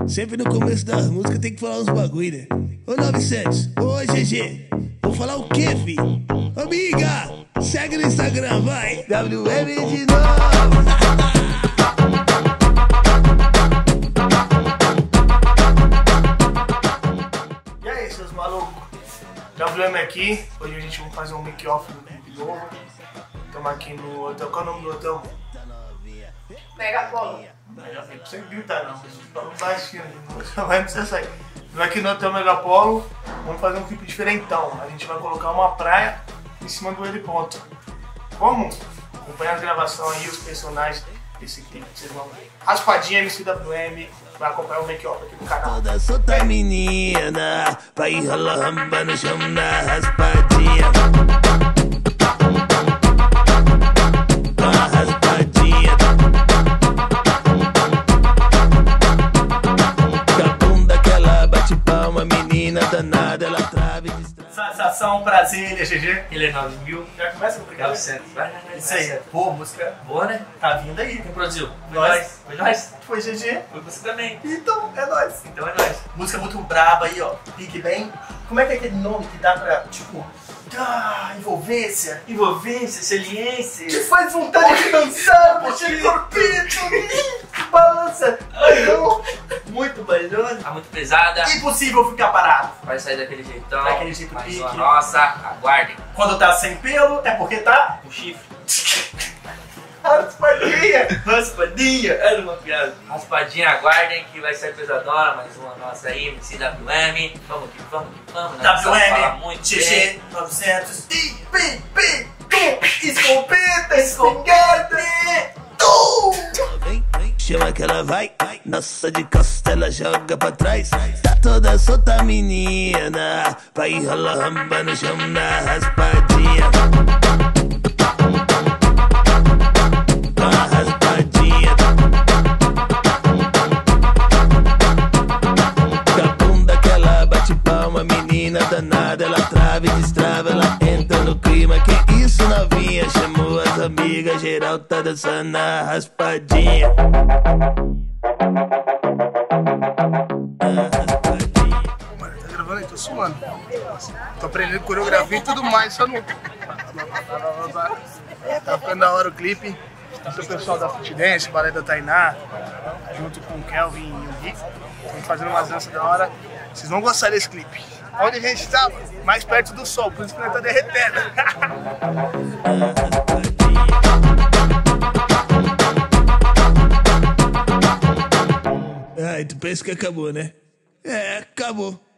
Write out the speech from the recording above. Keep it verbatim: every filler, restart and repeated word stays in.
Sempre no começo das músicas tem que falar uns bagulho, né? Ô nove sete, ô G G, vou falar o quê, fi? Amiga, segue no Instagram, vai! W M de novo! E aí, seus malucos? W M aqui, hoje a gente vai fazer um make-off novo. Estamos aqui no hotel, qual é o nome do hotel? Megapolo. Não precisa gritar não, falando baixinho, não vai precisar sair. Estamos aqui no hotel Megapolo, vamos fazer um clipe diferentão. A gente vai colocar uma praia em cima do heliponto. Vamos acompanhar a gravação aí, os personagens desse clipe, vocês vão ver. Raspadinha M C W M, vai acompanhar o make-off aqui do canal. Toda solta menina, vai rolando no chão na raspadinha. Danada, ela trava e distrai. Sensação, prazer, ele é G G. Ele é nove mil. Já começa com o brincadeira. novecentos. Vai, vai, vai. Isso aí, pô, música Boa, né? tá vindo aí. Quem produziu? Foi Nós. nós. Foi nós. Foi G G. Foi você também. Então, é nóis. Então é nós. Música muito braba aí, ó. Pique bem. Como é que é aquele nome que dá pra, tipo, ah, envolvência? Envolvência, saliência. Te faz vontade de dançar, mexer corpinho, balança. Não, Muito barulhosa. Tá muito pesada. impossível ficar parado. Vai sair daquele jeitão. Daquele jeito mais pique. uma nossa. Aguardem. Quando tá sem pelo, é porque tá Com chifre. raspadinha. Raspadinha. Era uma piada. Raspadinha, aguardem que vai sair pesadona. Mais uma nossa aí, M C W M. Vamos que vamos que vamos. W Fala muito M, bem. G G novecentos e P P, escopeta, espingarda, Vem, vem, chama que ela vai, nossa de costa ela joga pra trás. Tá toda solta menina, vai rolando no chão na raspadinha. A raspadinha. Com a bunda que ela bate palma, menina danada, ela trava e destrava, ela entra no clima. Que isso novinha, chamou as amigas, geral tá dançando na raspadinha. Mano, tá gravando aí, tô suando. Tô aprendendo coreografia e tudo mais, só não. Tá ficando da hora o clipe. O pessoal da Foot Dance, balé da Tainá, junto com o Kelvin e o Gui. Estamos fazendo umas danças da hora. Vocês vão gostar desse clipe. Onde a gente tá? Mais perto do sol, por isso que nós tá derretendo. Ai, tu pensa que acabou, né? É, acabou.